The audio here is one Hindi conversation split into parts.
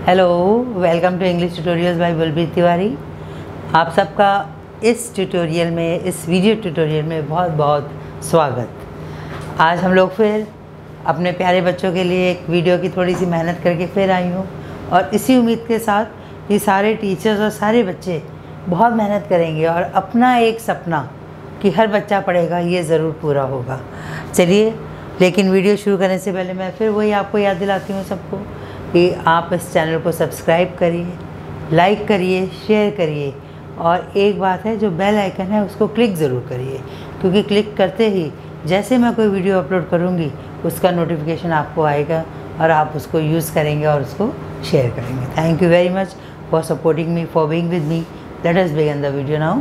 Hello, welcome to English tutorials by Balbir Tiwari. आप सबका इस ट्यूटोरियल में, इस वीडियो ट्यूटोरियल में बहुत बहुत स्वागत। आज हम लोग फिर अपने प्यारे बच्चों के लिए एक वीडियो की थोड़ी सी मेहनत करके फिर आई हूँ, और इसी उम्मीद के साथ कि सारे टीचर्स और सारे बच्चे बहुत मेहनत करेंगे और अपना एक सपना कि हर बच्चा पढ़ेगा ये ज़रूर पूरा होगा। चलिए, लेकिन वीडियो शुरू करने से पहले मैं फिर वही आपको याद दिलाती हूँ सबको कि आप इस चैनल को सब्सक्राइब करिए, लाइक करिए, शेयर करिए, और एक बात है, जो बेल आइकन है उसको क्लिक ज़रूर करिए, क्योंकि क्लिक करते ही जैसे मैं कोई वीडियो अपलोड करूँगी उसका नोटिफिकेशन आपको आएगा और आप उसको यूज़ करेंगे और उसको शेयर करेंगे। Thank you very much for supporting me, for being with me. Let us begin the video now.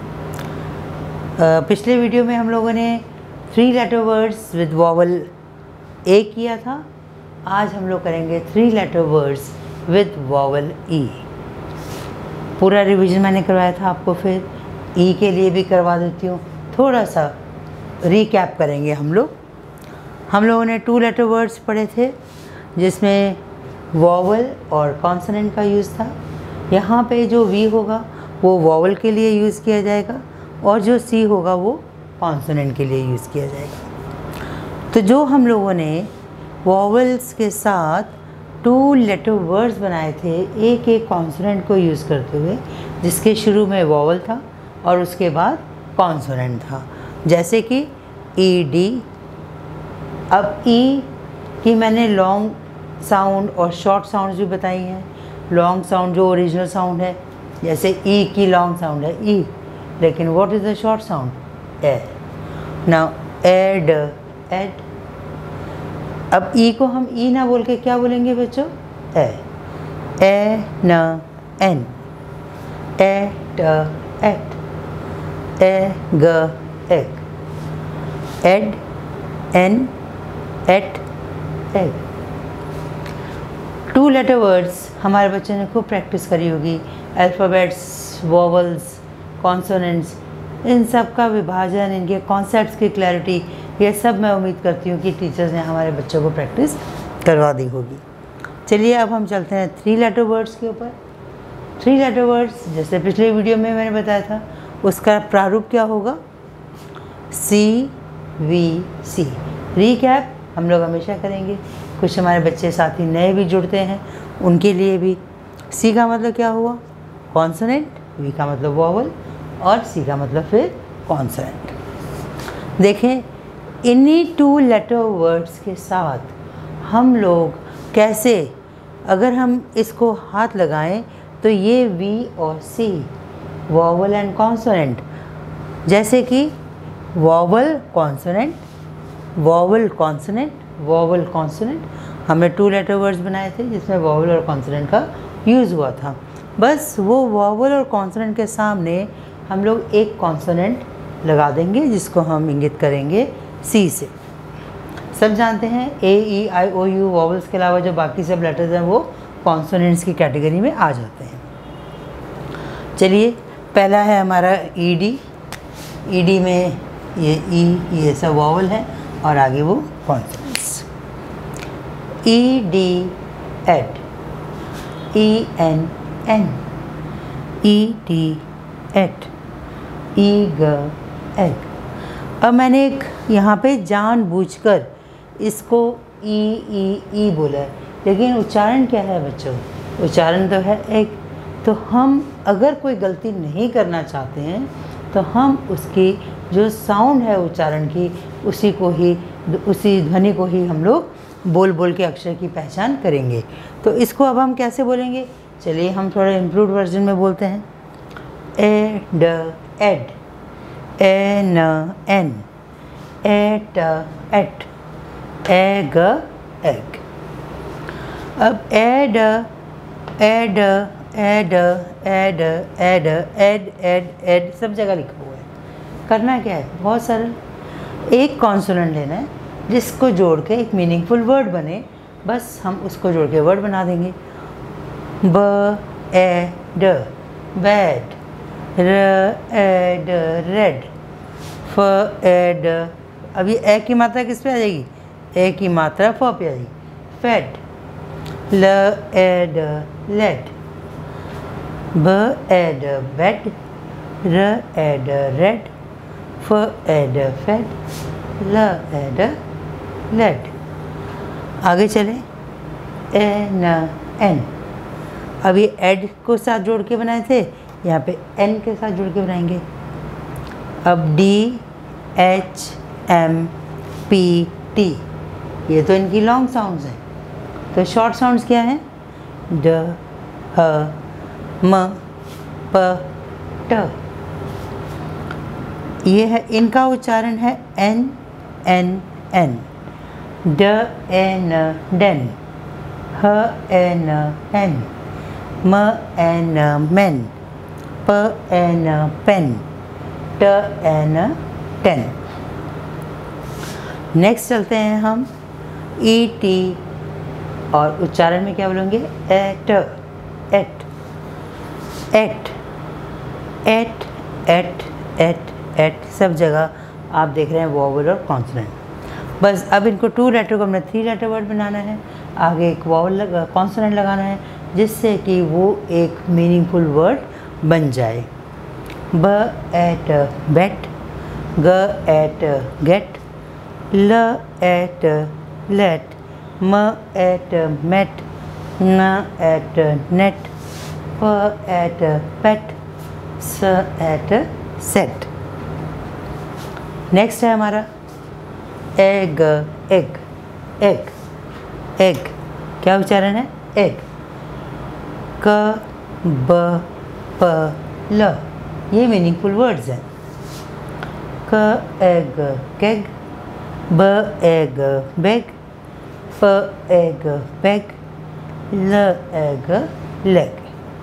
पिछले वीडियो में हम लोगों ने 3 letter words with vowel A किया था। आज हम लोग करेंगे 3 letter words with vowel E. पूरा रिवीजन मैंने करवाया था आपको, फिर ई के लिए भी करवा देती हूँ। थोड़ा सा रिकैप करेंगे हम लोगों ने 2 लेटर वर्ड्स पढ़े थे, जिसमें वॉवल और कॉन्सोनेंट का यूज़ था। यहाँ पे जो वी होगा वो वॉवल के लिए यूज़ किया जाएगा, और जो सी होगा वो कॉन्सोनेंट के लिए यूज़ किया जाएगा। तो जो हम लोगों ने वॉवल्स के साथ 2 लेटर वर्ड्स बनाए थे, एक एक कॉन्सोनेंट को यूज़ करते हुए, जिसके शुरू में वॉवल था और उसके बाद कॉन्सोनेंट था, जैसे कि ई डी। अब ई की मैंने लॉन्ग साउंड और शॉर्ट साउंड्स भी बताई हैं। लॉन्ग साउंड जो ओरिजिनल साउंड है, जैसे ई की लॉन्ग साउंड है ई, लेकिन what is the short sound? ए। Now ed, ed. अब ई को हम ई ना बोल के क्या बोलेंगे बच्चों? ए न एन, ए ट एट, ए ग egg, ed en et egg. 2 letter words हमारे बच्चों ने खूब प्रैक्टिस करी होगी। अल्फ़ाबेट्स, वॉवल्स, कॉन्सोनेंट्स, इन सब का विभाजन, इनके कॉन्सेप्ट्स की क्लैरिटी, ये सब मैं उम्मीद करती हूँ कि टीचर्स ने हमारे बच्चों को प्रैक्टिस करवा दी होगी। चलिए, अब हम चलते हैं 3 लेटर वर्ड्स के ऊपर। 3 लेटर वर्ड्स, जैसे पिछले वीडियो में मैंने बताया था, उसका प्रारूप क्या होगा? सी वी सी। रीकैप हम लोग हमेशा करेंगे। कुछ हमारे बच्चे साथी नए भी जुड़ते हैं, उनके लिए भी। सी का मतलब क्या हुआ? कॉन्सोनेंट। वी का मतलब वॉवल, और सी का मतलब फिर कॉन्सोनेंट। देखें, इन्हीं 2 लेटर वर्ड्स के साथ हम लोग कैसे, अगर हम इसको हाथ लगाएं तो ये वी और सी, वॉवल एंड कॉन्सोनेंट, जैसे कि vowel consonant, vowel consonant, vowel consonant. हमने 2 लेटर वर्ड्स बनाए थे जिसमें वॉवल और कॉन्सोनेंट का यूज़ हुआ था। बस वो वॉवल और कॉन्सोनेंट के सामने हम लोग एक कॉन्सोनेंट लगा देंगे, जिसको हम इंगित करेंगे सी से। सब जानते हैं ए ई आई ओ यू वॉवल्स के अलावा जो बाकी सब लेटर्स हैं वो कॉन्सोनेंट्स की कैटेगरी में आ जाते हैं। चलिए, पहला है हमारा ई डी। ई डी में ये ई, ये सब वॉवल है और आगे वो consonants. E D ed, E N en, E D et, E ग एग। अब मैंने एक यहाँ पे जानबूझकर इसको ई बोला है, लेकिन उच्चारण क्या है बच्चों? उच्चारण तो है एग। तो हम अगर कोई गलती नहीं करना चाहते हैं तो हम उसकी जो साउंड है उच्चारण की, उसी ध्वनि को ही हम लोग बोल बोल के अक्षर की पहचान करेंगे। तो इसको अब हम कैसे बोलेंगे? चलिए, हम थोड़ा इम्प्रूव्ड वर्जन में बोलते हैं। ए ड एड, ए न एन, ए ट एट, ए ग एग। अब ed ed ed ed ed ed ed ed सब जगह लिखा हुआ है। करना क्या है? बहुत सरल। एक कॉन्सोनेंट लेना है जिसको जोड़ के एक मीनिंगफुल वर्ड बने, बस हम उसको जोड़ के वर्ड बना देंगे। ब ए ड बैड, र ए ड रेड, फ ए ड। अभी ए की मात्रा किस पे आ जाएगी? ए की मात्रा फ पे आ जाएगी। Fed. L ed led. B ed bed. R ed red. F ed fed. L ed led. आगे चले एन एन। अब ये एड को साथ जोड़ के बनाए थे, यहाँ पे एन के साथ जोड़ के बनाएंगे। अब D H M P T, ये तो इनकी लॉन्ग साउंड्स हैं, तो शॉर्ट साउंड्स क्या हैं? ड ह म प ट। ये है, इनका उच्चारण है एन एन एन। ड एन डेन। ह एन हेन। म एन मेन। प एन पेन। ट एन टेन। नेक्स्ट चलते हैं हम ई टी, और उच्चारण में क्या बोलेंगे? Et et et et et et et. सब जगह आप देख रहे हैं वॉवल और कॉन्सोनेंट। बस अब इनको 2 लेटर को हमने 3 लेटर वर्ड बनाना है, आगे एक वॉवल कॉन्सोनेंट लगाना है, जिससे कि वो एक मीनिंगफुल वर्ड बन जाए। ब एट बेट। ग एट गेट। ल एट लेट। म एट मेट। न एट नेट। प एट पेट। स एट सेट। नेक्स्ट है हमारा एग एग एग एग। क्या उच्चारण है? एग। क ब प ल, ये मीनिंगफुल वर्ड्स हैं। क एग केग। ब एग बेग। फ एग पेग। ल एग लेग।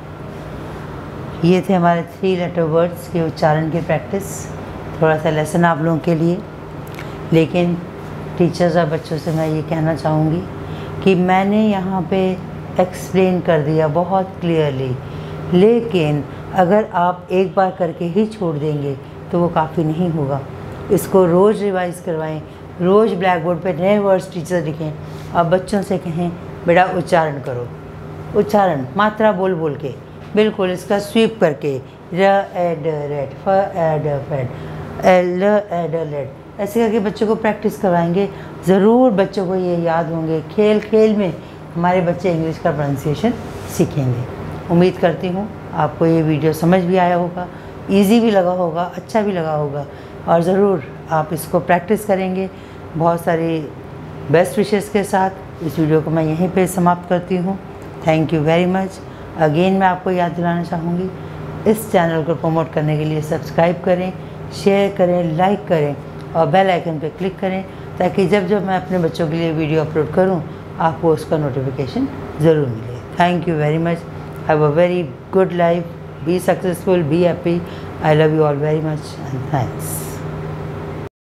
ये थे हमारे 3 लेटर वर्ड्स के उच्चारण की प्रैक्टिस। थोड़ा सा लेसन आप लोगों के लिए, लेकिन टीचर्स और बच्चों से मैं ये कहना चाहूँगी कि मैंने यहाँ पे एक्सप्लेन कर दिया बहुत क्लियरली, लेकिन अगर आप एक बार करके ही छोड़ देंगे तो वो काफ़ी नहीं होगा। इसको रोज़ रिवाइज़ करवाएं, रोज़ ब्लैक बोर्ड पे नए वर्ड्स टीचर लिखें और बच्चों से कहें बेटा उच्चारण करो। उच्चारण मात्रा बोल बोल के, बिल्कुल इसका स्वीप करके, र एड रेड, फ एड फेड, ल एड लेड, ऐसे करके बच्चों को प्रैक्टिस करवाएंगे। ज़रूर बच्चों को ये याद होंगे। खेल खेल में हमारे बच्चे इंग्लिश का प्रोनाउंसिएशन सीखेंगे। उम्मीद करती हूँ आपको ये वीडियो समझ भी आया होगा, इजी भी लगा होगा, अच्छा भी लगा होगा, और ज़रूर आप इसको प्रैक्टिस करेंगे। बहुत सारी बेस्ट विशेस के साथ इस वीडियो को मैं यहीं पे समाप्त करती हूँ। Thank you very much. Again मैं आपको याद दिलाना चाहूँगी, इस चैनल को प्रमोट करने के लिए सब्सक्राइब करें, शेयर करें, लाइक करें और बेल आइकन पर क्लिक करें, ताकि जब जब मैं अपने बच्चों के लिए वीडियो अपलोड करूं आपको उसका नोटिफिकेशन ज़रूर मिले। Thank you very much. Have a very good life. Be successful, be happy. I love you all very much and thanks.